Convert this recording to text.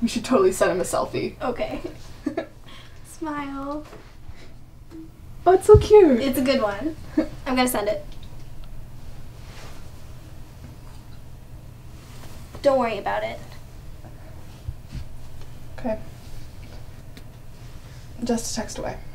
We should totally send him a selfie. Okay. Smile. Oh, it's so cute. It's a good one. I'm gonna send it. Don't worry about it. Okay. Just text away.